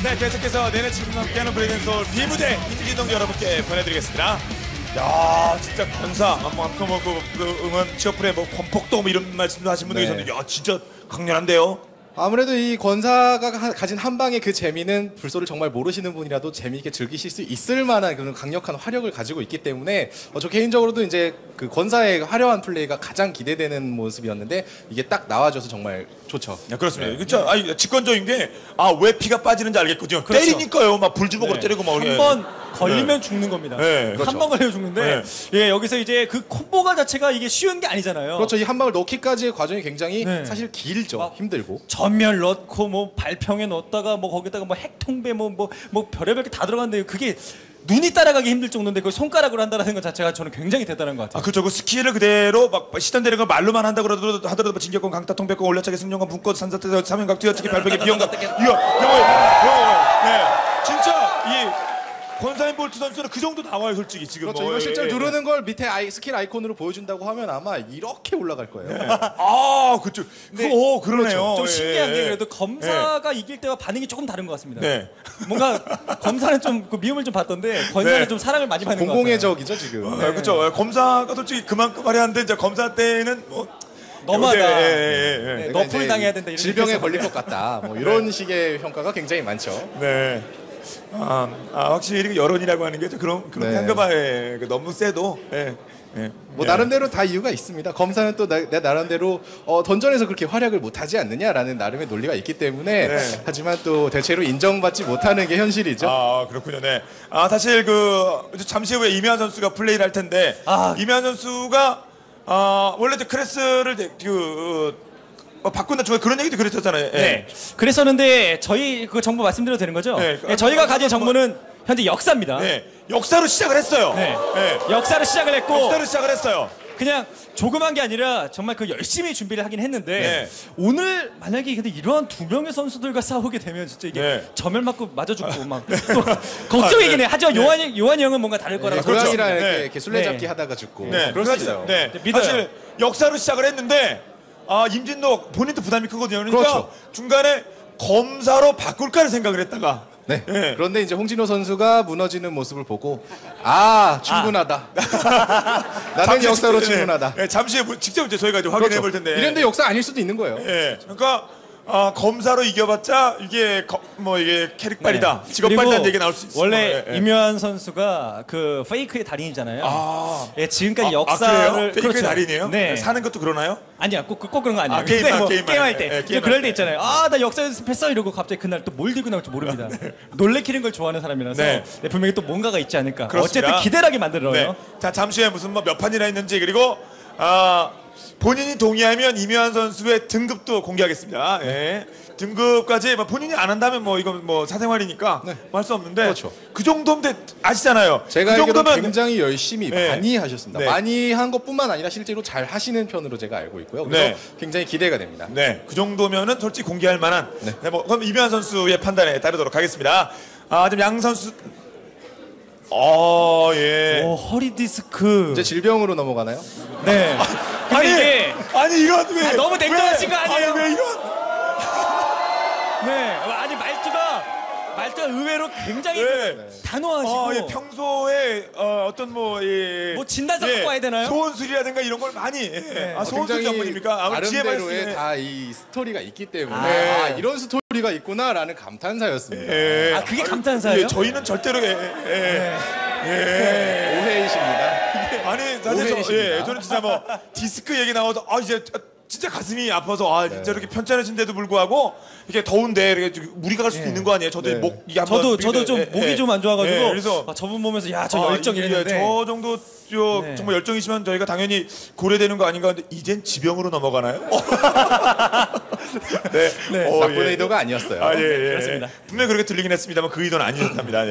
네, 계속해서 내내 지금과 함께하는 브레이크앤솔 비무대 임진동 여러분께 보내드리겠습니다. 야, 진짜 권사, 그 응원 취업풀에 뭐 권폭도 뭐 이런 말씀도 하신 분들 계셨는데, 야, 진짜 강렬한데요. 아무래도 이 권사가 가진 한방의 그 재미는 불소를 정말 모르시는 분이라도 재미있게 즐기실 수 있을 만한 그런 강력한 화력을 가지고 있기 때문에 저 개인적으로도 이제 그 권사의 화려한 플레이가 가장 기대되는 모습이었는데 이게 딱 나와줘서 정말 좋죠. 네, 그렇습니다. 그렇죠. 아니, 직관적인 게 왜 피가 빠지는지 알겠거든요. 그렇죠. 때리니까요. 막 불주먹으로 때리고 막. 한 번 걸리면 죽는 겁니다. 그렇죠. 한 번 걸리면 죽는데 예, 여기서 이제 그 콤보가 자체가 이게 쉬운 게 아니잖아요. 그렇죠. 이 한 방을 넣기까지의 과정이 굉장히 사실 길죠. 힘들고. 전멸 넣고 뭐 발평에 넣었다가 뭐 거기다가 뭐 핵통배 뭐 별의별 게 다 들어갔는데 그게 눈이 따라가기 힘들 정도인데 그걸 손가락으로 한다는 것 자체가 저는 굉장히 대단한 것 같아요. 그렇죠. 그 스킬을 그대로 막 시단되는 걸 말로만 한다 하더라도 진격권, 강타, 통백권, 올려차기, 승용권, 분권, 산사태, 사면각, 뛰어치기, 발표기, 비용각, 네, 진짜 이 권사인 볼트 선수는 그 정도 나와요, 솔직히 지금. 그렇죠. 이거 실제로 누르는 걸 밑에 스킬 아이콘으로 보여준다고 하면 아마 이렇게 올라갈 거예요. 그렇죠. 그러네요. 그렇죠. 좀 신기한 게 그래도 검사가 이길 때와 반응이 조금 다른 것 같습니다. 뭔가 검사는 좀 그 미움을 좀 받던데 권사는 좀 사랑을 많이 받는 것 같아요. 공공의 적이죠 지금. 그렇죠. 검사가 솔직히 그만큼 화려한데 이제 검사 때는 뭐 너무하다. 너풀 당해야 된다. 이런 질병에 걸릴 것 같다. 뭐 이런 식의 평가가 굉장히 많죠. 네. 확실히 여론이라고 하는 게 그렇게 한가 봐요. 너무 세도. 뭐 나름대로 다 이유가 있습니다. 검사는 또 내 나름대로 던전에서 그렇게 활약을 못하지 않느냐라는 나름의 논리가 있기 때문에 하지만 또 대체로 인정받지 못하는 게 현실이죠. 그렇군요. 네. 사실 잠시 후에 이면 선수가 플레이를 할 텐데 이면 선수가 원래 크레스를 바꾼다 중에 그런 얘기도 그랬었잖아요. 그랬었는데 저희 그 정보 말씀드려도 되는 거죠? 저희가 가진 정보는 현재 역사입니다. 역사로 시작을 했어요. 역사로 시작을 했고 그냥 조그만 게 아니라 정말 열심히 준비를 하긴 했는데 오늘 만약에 근데 이러한 두 명의 선수들과 싸우게 되면 진짜 이게 점멸 맞고 맞아 죽고 막 또 걱정이긴 해. 하지만 요한이 형은 뭔가 다를 거라고. 고양이랑 이렇게 술래잡기 하다가 죽고 그럴 수 있어요. 사실 역사로 시작을 했는데 임진도 본인도 부담이 크거든요. 그러니까 중간에 검사로 바꿀까를 생각을 했다가 그런데 이제 홍진호 선수가 무너지는 모습을 보고 충분하다. 나는 역사로 충분하다. 잠시 후에 직접 이제 저희가 이제 확인해 볼 텐데. 이런데 역사 아닐 수도 있는 거예요. 그러니까 검사로 이겨봤자 이게 이게 캐릭발이다, 직업발이다는 얘기 나올 수 있어요. 원래 임요한 선수가 그 페이크의 달인이잖아요. 지금까지 역사를 페이크의 달인이에요? 사는 것도 그러나요? 아니야, 꼭 그런 거 아니에요. 게임할 때 그럴 때 있잖아요. 나 역사 연습했어 이러고 갑자기 그날 또 뭘 들고 나올지 모릅니다. 놀래키는 걸 좋아하는 사람이라서 분명히 또 뭔가가 있지 않을까. 그렇습니다. 어쨌든 기대하게 만들어요. 자, 잠시 후에 무슨 몇 판이나 했는지 그리고 본인이 동의하면 임요한 선수의 등급도 공개하겠습니다. 등급까지 본인이 안 한다면 이건 사생활이니까 할 수 없는데 그 정도면 아시잖아요. 제가 그 정도면 굉장히 열심히 많이 하셨습니다. 많이 한 것뿐만 아니라 실제로 잘 하시는 편으로 제가 알고 있고요. 그래서 굉장히 기대가 됩니다. 그 정도면은 솔직히 공개할 만한. 그럼 임요한 선수의 판단에 따르도록 하겠습니다. 지금 양 선수. 허리 디스크. 이제 질병으로 넘어가나요? 아니 이건 왜 너무 냉정하신 거 아니에요? 왜 이런? 아니 말투가 의외로 굉장히 단호하시고 평소에 어떤 뭐 진단서 갖고 와야 되나요? 소원술이라든가 이런 걸 많이 소원술 전문입니까? 나름대로의 다 이 스토리가 있기 때문에 이런 스토리가 있구나라는 감탄사였습니다. 그게 감탄사예요? 저희는 절대로 오해이십니다. 아니 사실 저는 진짜 디스크 얘기 나와서 이제 진짜 가슴이 아파서 진짜 이렇게 편찮으신데도 불구하고 이렇게 더운데 이렇게 무리가 갈 수도 있는 거 아니에요? 저도 목이 저도 좀 목이 좀 안 좋아가지고 그래서 저분 보면서 저 열정 이랬는데 저 정도 정말 열정이시면 저희가 당연히 고려되는 거 아닌가 하는데 이젠 지병으로 넘어가나요? 나쁜 의도가 아니었어요. 그렇습니다. 분명히 그렇게 들리긴 했습니다만 그 의도는 아니셨답니다.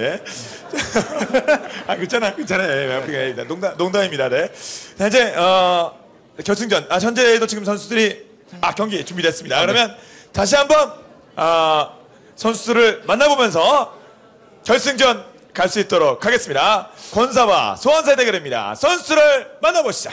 괜찮아요. 농담입니다. 자, 이제 결승전 현재도 지금 선수들이 경기 준비됐습니다. 그러면 다시 한번 선수들을 만나보면서 결승전 갈 수 있도록 하겠습니다. 권사와 소환사의 대결입니다. 선수를 만나보시죠.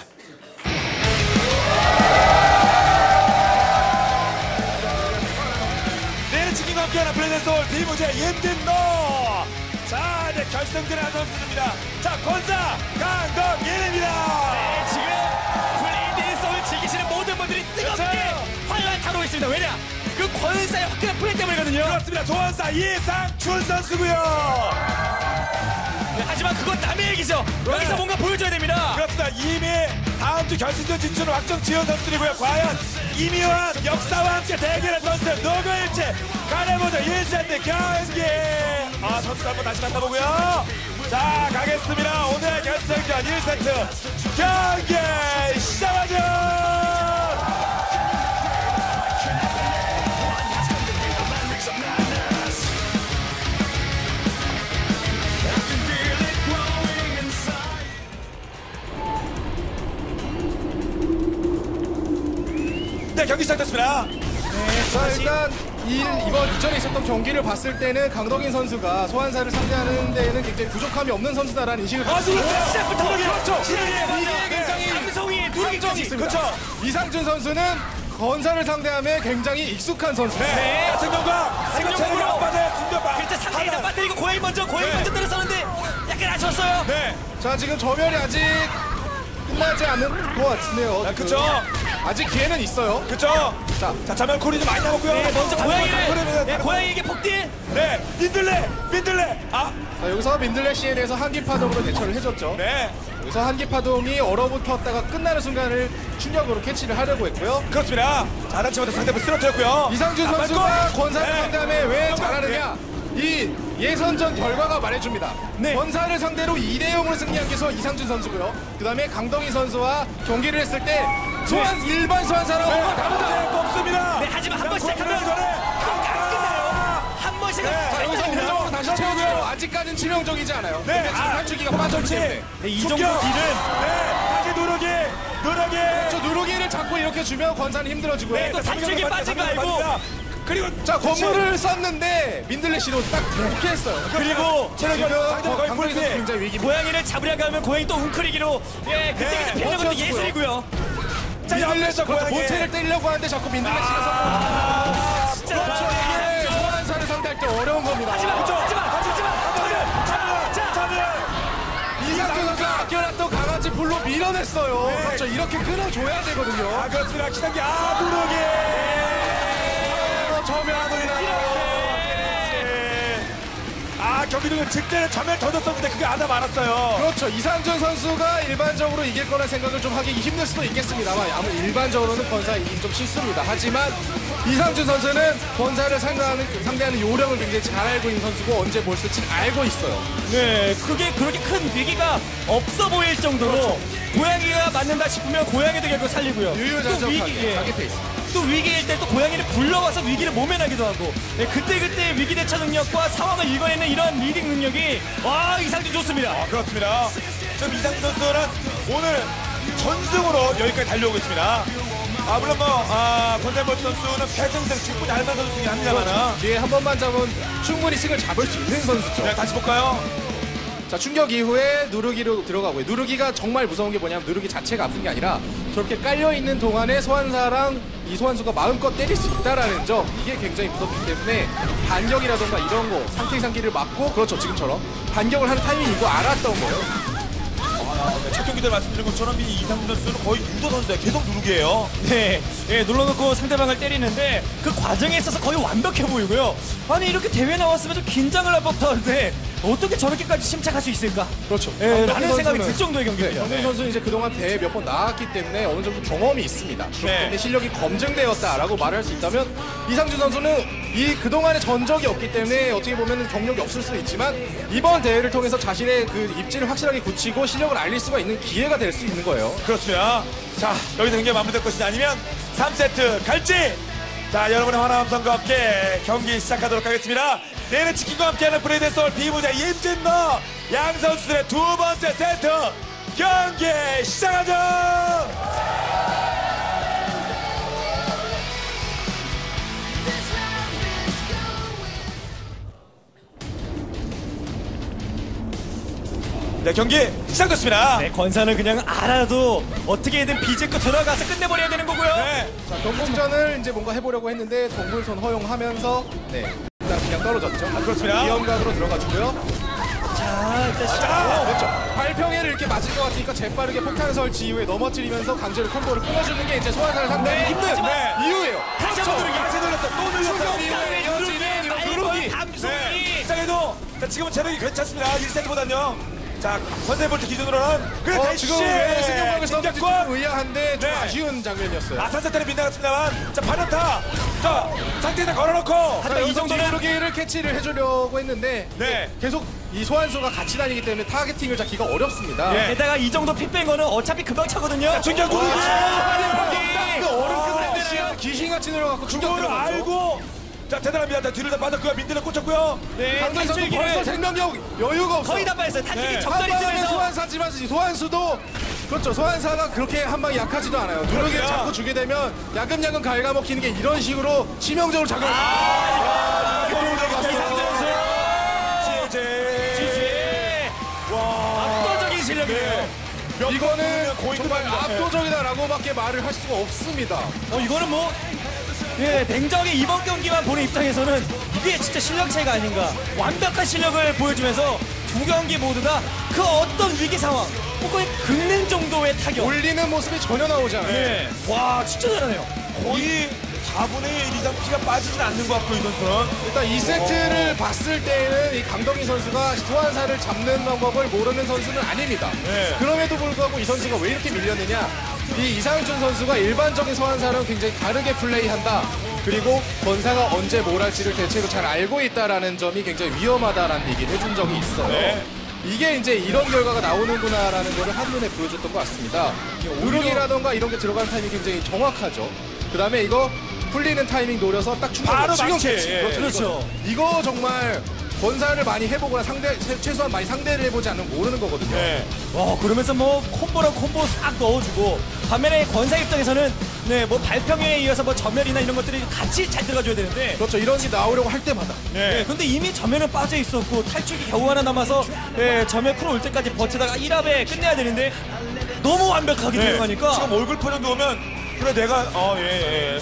내일은 치킨과 함께 함께하는 블레드솔 비무제 임진노. 자, 이제 결승전의 한 선수입니다. 자, 권사 강덕일입니다. 네, 지금 블레이드솔 즐기시는 모든 분들이 뜨겁게 환호를 타고 있습니다. 왜냐? 그 권사의 화끈한 플레이 때문이거든요. 그렇습니다. 소환사 이상춘 선수고요. 네, 하지만 그건 남의 얘기죠. 여기서 뭔가 보여줘야 됩니다. 그렇습니다. 이미 다음 주 결승전 진출을 확정 지은 선수이고요. 과연 이미와 역사와 함께 대결의 선수 누구일지 가려보죠. 1세트 경기. 아, 선수 한번 다시 만나보고요. 자, 가겠습니다. 오늘 결승전 1세트 경기 시작하죠. 네, 경기 시작됐습니다. 자, 일단 이번 이전에 있었던 경기를 봤을 때는 강덕인 선수가 소환사를 상대하는 데에는 굉장히 부족함이 없는 선수다라는 인식을 그렇습니다. 시작부터 그렇죠. 이게 굉장히 감성이 누르기까지 있습니다. 그렇죠. 이상준 선수는 건사를 상대함에 굉장히 익숙한 선수입니다. 네. 승경과 승경으로. 앞바다에 승경과. 그렇죠. 상대가 좀 빠뜨리고 고양이 먼저 때렸었는데 약간 아쉬웠어요. 네. 자, 지금 저멸이 아직 끝나지 않은 것 같은데요. 네, 그쵸. 아직 기회는 있어요. 그쵸. 자, 자면 코리 좀 많이 남았고요. 네, 먼저 고양이를 네, 고양이에게 폭딜. 네, 민들레. 아, 자, 여기서 민들레 CN에서 한기파동으로 대처를 해줬죠. 네. 여기서 한기파동이 얼어붙었다가 끝나는 순간을 충격으로 캐치를 하려고 했고요. 그렇습니다. 자, 하나치마다 상대편 쓰러뜨렸고요. 이상준 자, 선수가 맞고. 권사를 네. 상대함에 왜 잘하느냐? 이 예선전 결과가 말해줍니다. 네. 권사를 상대로 2대0으로 승리한 게 이상준 선수고요. 그 다음에 강동희 선수와 경기를 했을 때 일반 소환사랑 네, 뭐가 다르다. 다르다. 없습니다. 네, 하지만 한 번 자, 시작하면 권사를 전에. 한 번씩 네. 여기서 공정으로 다시 채워줘요. 아직까지는 치명적이지 않아요. 네, 근데 지금 탈출기가 빠졌기 때문에. 네, 이 정도 충격. 딜은 네, 다시 누르기. 저 누르기를 자꾸 이렇게 주면 권사는 힘들어지고요. 네, 또 탈출기 빠진 거 알고. 그리고 자, 건물을 썼는데 민들레시로 딱 이렇게 했어요. 그리고 체력이 지금 상대가 거의 강동희 선수 풀피. 굉장히 위기. 고양이를 잡으려고 하면 고양이 또 웅크리기로 그때 네, 피하는 것도 버텨주고요. 예술이고요. 자, 옆에서 그렇죠. 고양이. 모체를 때리려고 하는데 자꾸 민들레시가 성공합니다. 진짜 그렇죠. 이게 소환사를 상대할 때 어려운 겁니다. 하지만 자면. 이상준 선수가 아껴놨던 강아지 풀로 밀어냈어요. 네. 그렇죠. 이렇게 끊어줘야 되거든요. 아, 그렇습니다. 기상기. 아, 누르기. 아, 경기도는 직전에 전멸 던졌었는데 그게 아다 많았어요. 그렇죠. 이상준 선수가 일반적으로 이길 거란 생각을 좀 하기 힘들 수도 있겠습니다만 아무 일반적으로는 권사 이긴 좀 실수입니다. 하지만 이상준 선수는 권사를 상대하는 요령을 굉장히 잘 알고 있는 선수고 언제 뭘 쓸지 알고 있어요. 네, 그게 그렇게 큰 위기가 없어 보일 정도로 고양이가 맞는다 싶으면 고양이도 결국 살리고요. 또 유유자적하게 자기 페이스. 또 위기일 때 또 고양이를 불러와서 위기를 모면하기도 하고 그때 위기 대처 능력과 상황을 읽어내는 이런 리딩 능력이 와 이상준 좋습니다. 아, 그렇습니다. 지금 이상준 선수는 오늘 전승으로 여기까지 달려오고 있습니다. 아, 물론 권대범 선수는 패승승 충분히 할 만한 선수 중에 합니다만은. 뒤에 한 번만 잡으면 충분히 승을 잡을 수 있는 선수죠. 네, 다시 볼까요? 자, 충격 이후에 누르기로 들어가고요. 누르기가 정말 무서운 게 뭐냐면 누르기 자체가 아픈 게 아니라 저렇게 깔려있는 동안에 소환사랑 이 소환수가 마음껏 때릴 수 있다라는 점, 이게 굉장히 무섭기 때문에 반격이라던가 이런 거 상태 이상기를 맞고, 그렇죠, 지금처럼 반격을 하는 타이밍이 이거 알았던 거예요. 첫 경기 때 말씀드린 것처럼 이 이상준 선수는 거의 유도 선수예요. 계속 누르기예요. 네, 눌러놓고 상대방을 때리는데 그 과정에 있어서 거의 완벽해 보이고요. 아니 이렇게 대회 나왔으면 좀 긴장을 할 법한데 어떻게 저렇게까지 침착할 수 있을까? 그렇죠. 라는 생각이 들 정도의 경기입니다. 정동 선수는 이제 그동안 대회 몇 번 나왔기 때문에 어느 정도 경험이 있습니다. 그렇기 때문에 실력이 검증되었다라고 말할 수 있다면 이상준 선수는 이 그동안의 전적이 없기 때문에 어떻게 보면 경력이 없을 수도 있지만 이번 대회를 통해서 자신의 그 입지를 확실하게 굳히고 실력을 알릴 수가 있는 기회가 될 수 있는 거예요. 그렇습니다. 자, 여기서 경기가 마무리될 것이 아니면 3세트 갈지. 자, 여러분의 환호와 함성과 함께 경기 시작하도록 하겠습니다. 내일은 치킨과 함께하는 브레이드 소울 비무자 임진노 양 선수들의 두 번째 세트 경기 시작하죠. 네, 경기 시작됐습니다. 네, 권사는 그냥 알아도 어떻게든 비집고 들어가서 끝내버려야 되는 거고요. 네. 자, 경공전을 이제 뭔가 해보려고 했는데 동물손 허용하면서 일단 그냥 떨어졌죠. 그렇습니다. 위험각으로 들어가주고요. 자, 일단 그렇죠. 발평회를 이렇게 맞을 것 같으니까 재빠르게 폭탄 설치 이후에 넘어뜨리면서 강제로 콤보를 끊어주는 게 이제 소환사를 상대하기 힘든 이유예요. 다시 한번 누르기. 다시 눌렀어. 또 눌렀어. 충격 이후에 이어지는 이런 누르기. 감속이. 자, 그래도 자, 지금은 체력이 괜찮습니다. 1세트보다는요. 자, 컨셉볼트 기준으로는 그래 다시 지금 왜 승용각을 썼는지 좀 진격권. 의아한데 좀 네. 아쉬운 장면이었어요. 아산세트는 빗나갔습니다만 자, 반연타. 자, 상태에다 걸어놓고 자, 이 정도는 누르기를 캐치를 해주려고 했는데 네. 계속 이 소환수가 같이 다니기 때문에 타겟팅을 잡기가 어렵습니다. 예. 게다가 이 정도 피 뺀 거는 어차피 금방 차거든요. 충격 누르기. 그 얼음 끝내는 귀신같이 내려갖고 충격 그거를 들어갔죠. 알고 자, 대단합니다. 자, 뒤를 다 빠졌고요. 민들레 꽂혔고요. 네, 강도희 선수 벌써 탈출기를 생명력 여유가 없어. 거의 다 빠졌어요. 탈출기 네. 적절히 한 방에 쓰면서. 소환사지만 소환수도 그렇죠. 소환사가 그렇게 한 방이 약하지도 않아요. 누르기를 그렇구나. 자꾸 주게 되면 야금야금 갉아먹히는 게 이런 식으로 치명적으로 작용. 이거 이상준 제제. 와. 압도적인 실력이에요. 이거는 정말 네. 압도적이다라고밖에 말을 할 수가 없습니다. 이거는 뭐 예, 냉정하게 이번 경기만 보는 입장에서는 이게 진짜 실력 차이가 아닌가. 완벽한 실력을 보여주면서 두 경기 모두 다 그 어떤 위기 상황 거의 긁는 정도의 타격. 올리는 모습이 전혀 나오지 않아요. 네. 와, 진짜 잘하네요. 거의 4분의 1 이상 피가 빠지진 않는 것 같고 이 선수는. 일단 이 세트를 봤을 때는 이 강덕희 선수가 소환사를 잡는 방법을 모르는 선수는 아닙니다. 네. 그럼에도 불구하고 이 선수가 왜 이렇게 밀렸느냐? 이 이상준 선수가 일반적인 소환사랑 굉장히 다르게 플레이한다. 그리고 권사가 언제 뭘 할지를 대체로 잘 알고 있다라는 점이 굉장히 위험하다라는 얘기를 해준 적이 있어요. 네. 이게 이제 이런 결과가 나오는구나라는 거를 한눈에 보여줬던 것 같습니다. 누르기라던가 이런 게 들어가는 타이밍이 굉장히 정확하죠. 그 다음에 이거 풀리는 타이밍 노려서 딱 바로 충격 망치. 캐치. 예. 그렇죠. 이거 정말 권사를 많이 해보거나 최소한 많이 상대를 해보지 않으면 모르는 거거든요. 네. 와, 그러면서 뭐 콤보랑 콤보 싹 넣어주고 반면에 권사 입장에서는 네, 뭐 발평에 이어서 뭐 전멸이나 이런 것들이 같이 잘 들어가줘야 되는데 그렇죠. 이런 게 나오려고 할 때마다. 네, 근데 이미 전면은 빠져 있었고 탈출기 겨우 하나 남아서 네, 전면 풀어 올 때까지 버티다가 1합에 끝내야 되는데 너무 완벽하게 네. 들어가니까 지금 얼굴 표정 보면 그래 내가 예예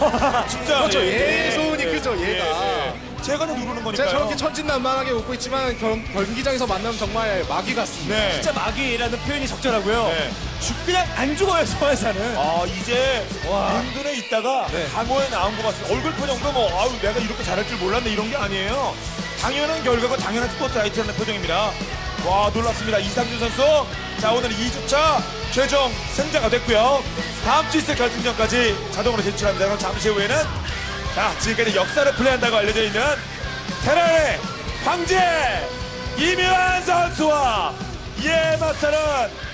진짜 그렇죠. 예, 얘 소운이 크죠, 얘가. 제가 누르는 거니까요. 제가 저렇게 천진난만하게 웃고 있지만 경기장에서 만나면 정말 마귀 같습니다. 네. 진짜 마귀라는 표현이 적절하고요. 네. 그냥 안 죽어요, 소환사는. 아 이제 은둔에 있다가 강호에 나온 것 같습니다. 얼굴 표정도 뭐 아유 내가 이렇게 잘할 줄 몰랐네 이런 게 아니에요. 당연한 결과고 당연한 스포트라이트라는 표정입니다. 와 놀랍습니다. 이상준 선수 자 오늘 2주차 최종 승자가 됐고요. 다음 주 있을 결승전까지 자동으로 진출합니다. 그럼 잠시 후에는 자 지금까지 역사를 플레이한다고 알려져 있는 테란의 황제 이묘한 선수와 이에 맞서는